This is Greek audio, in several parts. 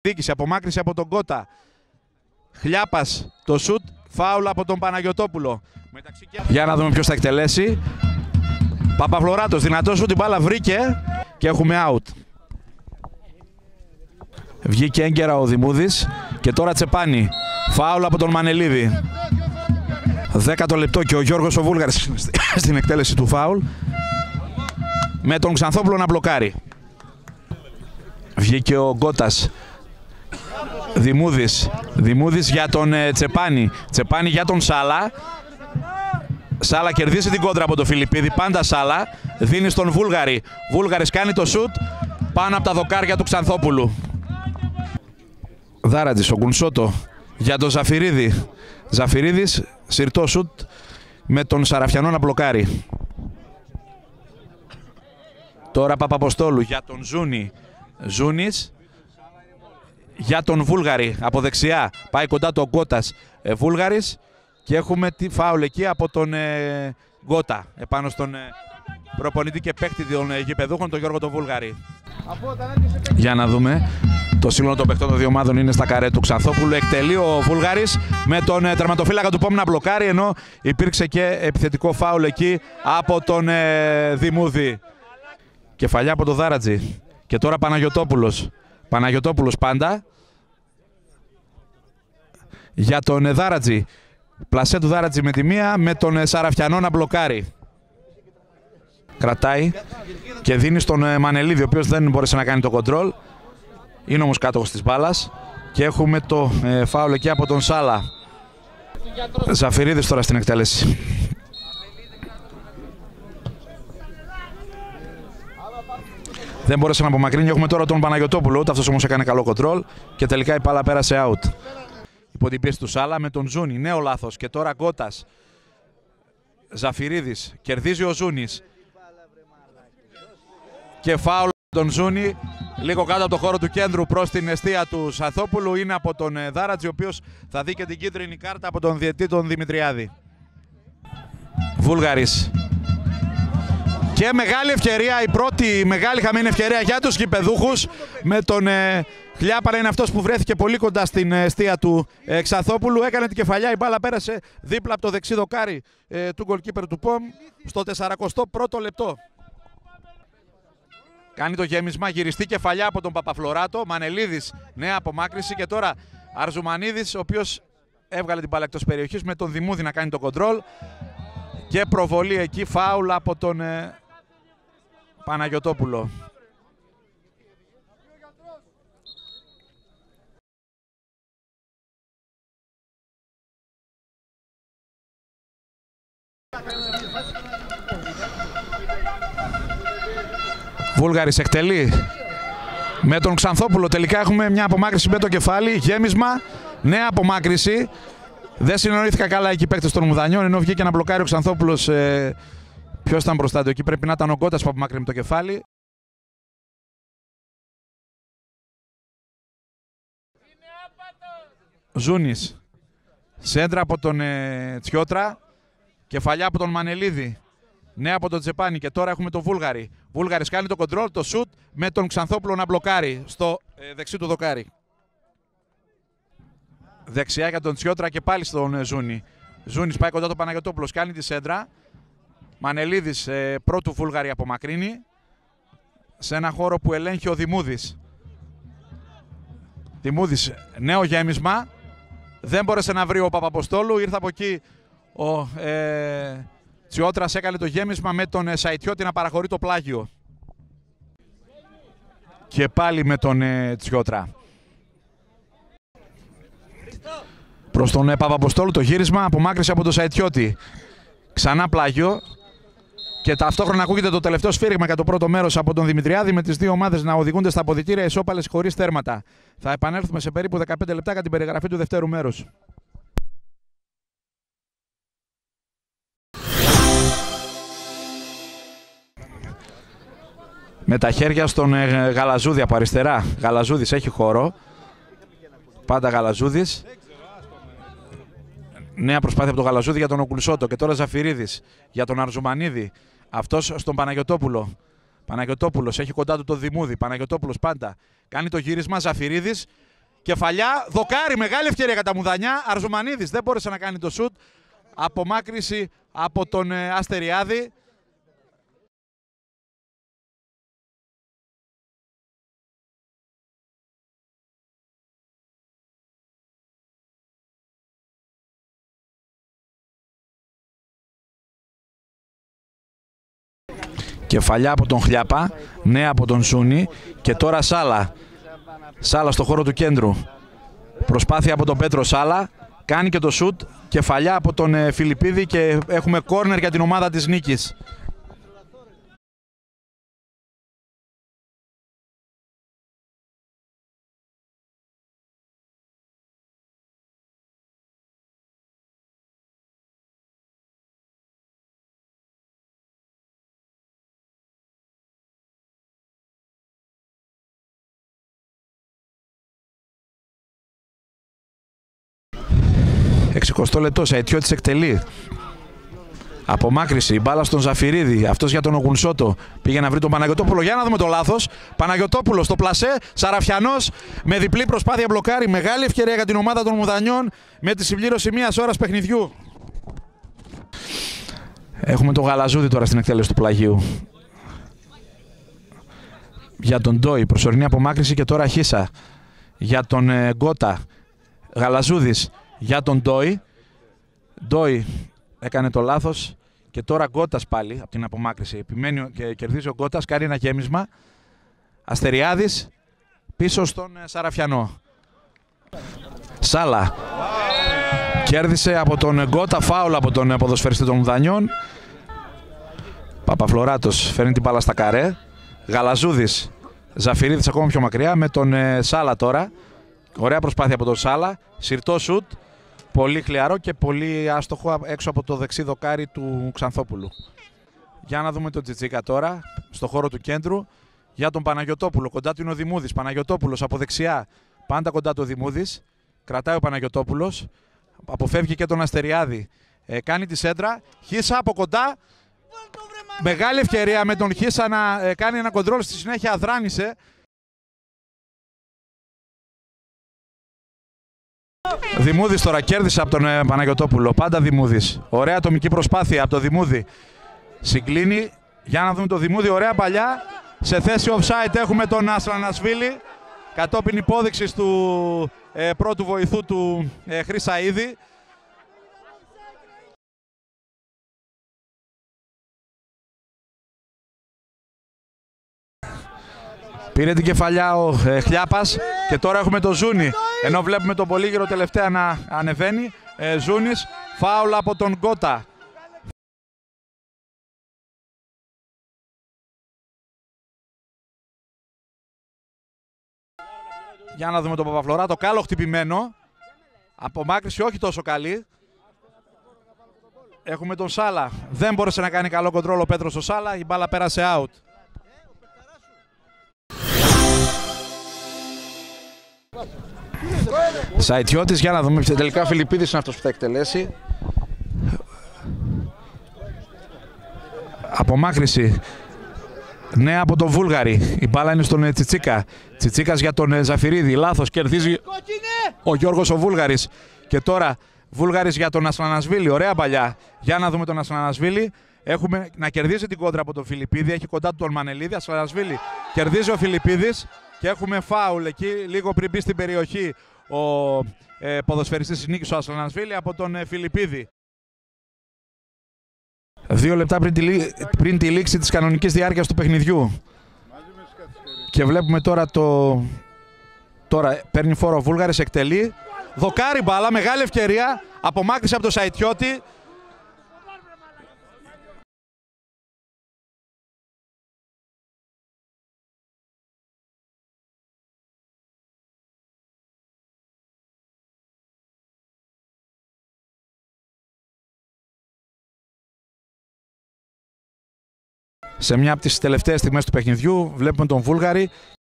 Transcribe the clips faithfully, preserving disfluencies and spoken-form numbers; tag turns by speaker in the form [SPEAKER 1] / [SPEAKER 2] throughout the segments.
[SPEAKER 1] Δίκηση, απομάκρυση από τον Κότα. Χλιάπας, το σουτ, φάουλ από τον Παναγιωτόπουλο. Μεταξύ... Για να δούμε ποιος θα εκτελέσει. Παπαφλωράτος, δυνατός σουτ, την μπάλα βρήκε και έχουμε out. Βγήκε έγκαιρα ο Δημούδης και τώρα Τσεπάνι. Φάουλ από τον Μανελίδη. Δέκατο λεπτό και ο Γιώργος ο Βούλγαρης στην εκτέλεση του φάουλ. Με τον Ξανθόπουλο να μπλοκάρει. Βγήκε ο Γκότας. Δημούδης. Δημούδης για τον ε, Τσεπάνι. Τσεπάνι για τον Σάλα. Σάλα κερδίζει την κόντρα από τον Φιλιππίδη. Πάντα Σάλα. Δίνει στον Βούλγαρη. Βούλγαρης κάνει το σουτ πάνω από τα δοκάρια του Ξανθόπουλου. Δάρατζης, ο Γκουνσότο για τον Ζαφυρίδη. Ζαφυρίδης, συρτό σουτ με τον Σαραφιανό να μπλοκάρει. Τώρα Παπαποστόλου για τον Ζούνι. Ζούνις για τον Βούλγαρη από δεξιά. Πάει κοντά το Γκότας. Ε, Βούλγαρης και έχουμε τη φάουλ εκεί από τον ε, Γκότα. Επάνω στον ε, προπονητή και παίκτη των ε, γηπεδούχων, τον Γιώργο τον Βούλγαρη. Για να δούμε. Το σύνολο των παιχτών των δύο ομάδων είναι στα καρέ του Ξανθόπουλου. Εκτελεί ο Βούλγαρης με τον ε, τερματοφύλακα του Πόμ να μπλοκάρει, ενώ υπήρξε και επιθετικό φάουλ εκεί από τον ε, Δημούδη. Κεφαλιά από τον Δάρατζη. Και τώρα Παναγιωτόπουλος. Παναγιωτόπουλος πάντα. Για τον ε, Δάρατζη. Πλασέ του Δάρατζη με τη μία, με τον ε, Σαραφιανό να μπλοκάρει. Κρατάει και δίνει στον ε, Μανελίδη, ο οποίος δεν μπόρεσε να κάνει το κοντρόλ. Είναι όμως κάτοχος της μπάλας και έχουμε το ε, φάουλ εκεί από τον Σάλα. Ζαφυρίδης τώρα στην εκτέλεση. Δεν μπόρεσε να απομακρύνει. Έχουμε τώρα τον Παναγιωτόπουλο, ούτε αυτός όμως έκανε καλό κοντρόλ και τελικά η μπάλα πέρασε out. Υπό την πίεση του Σάλα με τον Ζούνι. Νέο λάθος και τώρα Γκότας. Ζαφυρίδης. Κερδίζει ο Ζούνις. Και φάουλ τον Ζούνι. Λίγο κάτω από το χώρο του κέντρου προς την εστία του Σαθόπουλου. Είναι από τον Δάρατζη, ο οποίος θα δει και την κίτρινη κάρτα από τον διαιτητή τον Δημητριάδη. Βούλγαρης. Και μεγάλη ευκαιρία, η πρώτη μεγάλη χαμένη ευκαιρία για τους γηπεδούχους. Με τον ε, Χλιάπαρα, είναι αυτός που βρέθηκε πολύ κοντά στην εστία του ε, Ξανθόπουλου. Έκανε την κεφαλιά, η μπάλα πέρασε δίπλα από το δεξί δοκάρι ε, του γκολκίπερ του Πομ στο σαρανταπριμο πρώτο λεπτό. Κάνει το γέμισμα, γυριστή κεφαλιά από τον Παπαφλωράτο. Μανελίδης, νέα απομάκρυση και τώρα Αρζουμανίδης, ο οποίος έβγαλε την μπάλα εκτός περιοχής με τον Δημούδη να κάνει το κοντρόλ. Και προβολή εκεί, φάουλ από τον ε, Παναγιωτόπουλο. Βούλγαρης εκτελεί με τον Ξανθόπουλο. Τελικά έχουμε μια απομάκρυση με το κεφάλι. Γέμισμα, νέα απομάκρυση. Δεν συνοήθηκα καλά εκεί οι παίκτες των Μουδανιών, ενώ βγήκε να μπλοκάρει ο Ξανθόπουλος. Ε, ποιος ήταν μπροστά του εκεί? Πρέπει να ήταν ο Γκότας που απομάκρυνε το κεφάλι. Ζούνις. Σέντρα από τον ε, Τσιότρα. Κεφαλιά από τον Μανελίδη. Νέα από τον Τσεπάνι και τώρα έχουμε τον Βούλγαρη. Βούλγαρης κάνει το κοντρόλ, το σουτ με τον Ξανθόπουλο να μπλοκάρει στο ε, δεξί του δοκάρι. Δεξιά για τον Τσιότρα και πάλι στον ε, Ζούνι. Ζούνις πάει κοντά το Παναγιωτόπουλος, κάνει τη σέντρα. Μανελίδης ε, πρώτου Βούλγαρη απομακρύνει. Σε ένα χώρο που ελέγχει ο Δημούδης. Δημούδης, νέο γέμισμα. Δεν μπόρεσε να βρει ο Παπαποστόλου, ήρθε από εκεί ο ε, Τσιότρας, έκανε το γέμισμα με τον ε, Σαϊτιώτη να παραχωρεί το πλάγιο. Και πάλι με τον ε, Τσιότρα. Προς τον ε, Παπαποστόλου το γύρισμα, απομάκρυση από τον Σαϊτιώτη. Ξανά πλάγιο. Και ταυτόχρονα ακούγεται το τελευταίο σφύριγμα για το πρώτο μέρος από τον Δημητριάδη, με τις δύο ομάδες να οδηγούνται στα αποδυτήρια ισόπαλες χωρίς τέρματα. Θα επανέλθουμε σε περίπου δεκαπέντε λεπτά για την περιγραφή του δευτέρου μέρους. Με τα χέρια στον ε, Γαλαζούδη από αριστερά. Γαλαζούδης έχει χώρο. Πάντα Γαλαζούδης. Νέα προσπάθεια από τον Γαλαζούδη για τον Οκουλσότο. Και τώρα Ζαφυρίδης για τον Αρζουμανίδη. Αυτός στον Παναγιωτόπουλο. Παναγιωτόπουλος έχει κοντά του το Δημούδη. Παναγιωτόπουλος πάντα κάνει το γύρισμα. Ζαφυρίδης Κεφαλιά, δοκάρι, μεγάλη ευκαιρία κατά Μουδανιά. Αρζουμανίδης δεν μπόρεσε να κάνει το σουτ. Απομάκρυση από τον ε, Αστεριάδη. Κεφαλιά από τον Χλιάπα, νέα από τον Ζούνη και τώρα Σάλα. Σάλα στο χώρο του κέντρου. Προσπάθεια από τον Πέτρο Σάλα, κάνει και το σουτ. Κεφαλιά από τον ε, Φιλιππίδη και έχουμε κόρνερ για την ομάδα της νίκης. εξηκοστό λεπτό, Σαϊτιώτης εκτελεί. Απομάκρυση, η μπάλα στον Ζαφυρίδη, αυτός για τον Ογουνσότο. Πήγε να βρει τον Παναγιωτόπουλο, για να δούμε το λάθος. Παναγιωτόπουλο στο πλασέ, Σαραφιανός με διπλή προσπάθεια μπλοκάρει. Μεγάλη ευκαιρία για την ομάδα των Μουδανιών με τη συμπλήρωση μιας ώρας παιχνιδιού. Έχουμε τον Γαλαζούδη τώρα στην εκτέλεση του πλαγίου. Για τον Ντόι, προσωρινή απομάκρυση και τώρα Χίσα. Για τον ε, Γκότα, Γαλαζούδης. Για τον Ντόι. Ντόι έκανε το λάθος και τώρα Γκότας πάλι από την απομάκρυση. Επιμένει και κερδίζει ο Γκότας, κάνει ένα γέμισμα. Αστεριάδης πίσω στον Σαραφιανό. Σάλα. Κέρδισε από τον Γκότα, φάουλ από τον ποδοσφαιριστή των Μουδανιών. Παπαφλωράτος φέρνει την μπάλα στα καρέ. Γαλαζούδης, Ζαφυρίδης ακόμα πιο μακριά με τον Σάλα τώρα. Ωραία προσπάθεια από τον Σάλα. Συρτό σουτ. Πολύ χλιαρό και πολύ άστοχο έξω από το δεξί δοκάρι του Ξανθόπουλου. Για να δούμε τον Τσιτσίκα τώρα, στο χώρο του κέντρου. Για τον Παναγιωτόπουλο, κοντά του είναι ο Δημούδης. Παναγιωτόπουλος από δεξιά, πάντα κοντά του ο Δημούδης. Κρατάει ο Παναγιωτόπουλος. Αποφεύγει και τον Αστεριάδη. Ε, κάνει τη σέντρα. Χίσα από κοντά. Μεγάλη ευκαιρία με τον Χίσα να ε, κάνει ένα κοντρόλ, στη συνέχεια αδράνησε. Δημούδης τώρα κέρδισε από τον ε, Παναγιωτόπουλο. Πάντα Δημούδης. Ωραία ατομική προσπάθεια από τον Δημούδη. Συγκλίνει. Για να δούμε το Δημούδη. Ωραία παλιά. Σε θέση offside έχουμε τον Ασλανασβίλη. Κατόπιν υπόδειξης του ε, πρώτου βοηθού του ε, Χρυσαΐδη. Πήρε την κεφαλιά ο ε, Χλιάπας και τώρα έχουμε το Ζούνι. Ενώ βλέπουμε τον Πολύγυρο τελευταία να ανεβαίνει. Ε, Ζούνις, φάουλα από τον Γκότα. Για να δούμε τον Παπαφλωρά, το κάλο χτυπημένο. Απομάκρυση όχι τόσο καλή. Έχουμε τον Σάλα. Δεν μπόρεσε να κάνει καλό κοντρόλ ο Πέτρος ο Σάλα. Η μπάλα πέρασε out. Σαϊτιώτης, για να δούμε. Τελικά ο Φιλιππίδης είναι αυτός που θα εκτελέσει. Απομάκρυση. Ναι, από τον Βούλγαρη. Η μπάλα είναι στον Τσιτσίκα. Τσιτσίκας για τον Ζαφυρίδη. Λάθος, κερδίζει ο Γιώργος ο Βούλγαρης. Και τώρα Βούλγαρης για τον Ασλανασβίλη. Ωραία παλιά. Για να δούμε τον Ασλανασβίλη. Έχουμε να κερδίσει την κόντρα από τον Φιλιππίδη. Έχει κοντά του τον Μανελίδη. Ασλανασβίλη κερδίζει ο Φιλιππίδης. Και έχουμε φάουλ εκεί λίγο πριν μπει στην περιοχή ο ε, ποδοσφαιριστής της νίκης ο Ασλανασβίλη από τον ε, Φιλιππίδη. Δύο λεπτά πριν τη, πριν τη λήξη της κανονικής διάρκειας του παιχνιδιού. Και βλέπουμε τώρα το... Τώρα παίρνει φόρο ο Βούλγαρης, εκτελεί. Δοκάρι μπάλα, μεγάλη ευκαιρία. Απομάκρυσε από το Σαϊτιώτη. Σε μια από τις τελευταίες στιγμές του παιχνιδιού βλέπουμε τον Βούλγαρη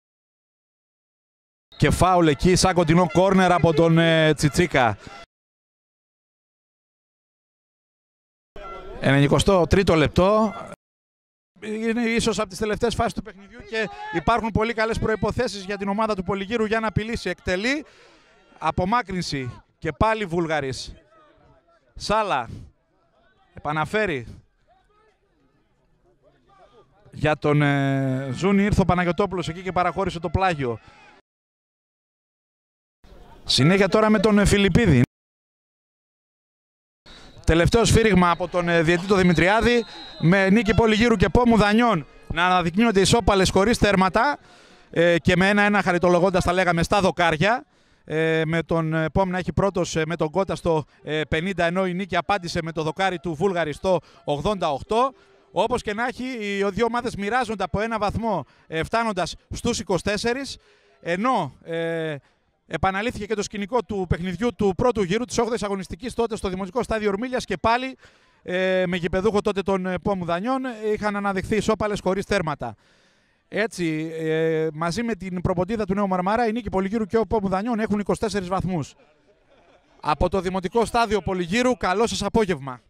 [SPEAKER 1] και φάουλ εκεί σαν κοντινό κόρνερ από τον ε, Τσιτσίκα. ενενηκοστό τρίτο λεπτό. Είναι ίσως από τις τελευταίες φάσεις του παιχνιδιού και υπάρχουν πολύ καλές προϋποθέσεις για την ομάδα του Πολυγύρου για να απειλήσει. Εκτελεί, απομάκρυνση και πάλι Βούλγαρης. Σάλα, επαναφέρει. Για τον ε, Ζούνι ήρθε ο Παναγιωτόπουλος εκεί και παραχώρησε το πλάγιο. Συνέχεια τώρα με τον ε, Φιλιππίδη. Τελευταίο σφύριγμα από τον ε, διαιτητή τον Δημητριάδη, με νίκη Πολυγύρου και Πόμου Δανιών να αναδεικνύονται ισόπαλες χωρίς τέρματα ε, και με ένα-ένα χαριτολογώντας τα λέγαμε στα δοκάρια. Ε, με τον ε, Πόμ να έχει πρώτος ε, με τον Κότα στο ε, πενήντα, ενώ η νίκη απάντησε με το δοκάρι του Βούλγαρη στο ογδόντα οκτώ. Όπως και να έχει, οι δύο ομάδες μοιράζονται από ένα βαθμό ε, φτάνοντας στους είκοσι τέσσερα, ενώ ε, επαναλήφθηκε και το σκηνικό του παιχνιδιού του πρώτου γύρου της όγδοης αγωνιστικής τότε στο Δημοτικό Στάδιο Ορμίλιας και πάλι ε, με γηπεδούχο τότε τον ε, Πόμου Δανιών είχαν αναδειχθεί ισόπαλες χωρίς τέρματα. Έτσι, ε, μαζί με την προποντίδα του Νέου Μαρμαρά, η νίκη Πολυγύρου και ο Πόμου Δανιών έχουν είκοσι τέσσερις βαθμούς. Από το Δημοτικό Στάδιο Πολυγύρου, καλό σας απόγευμα.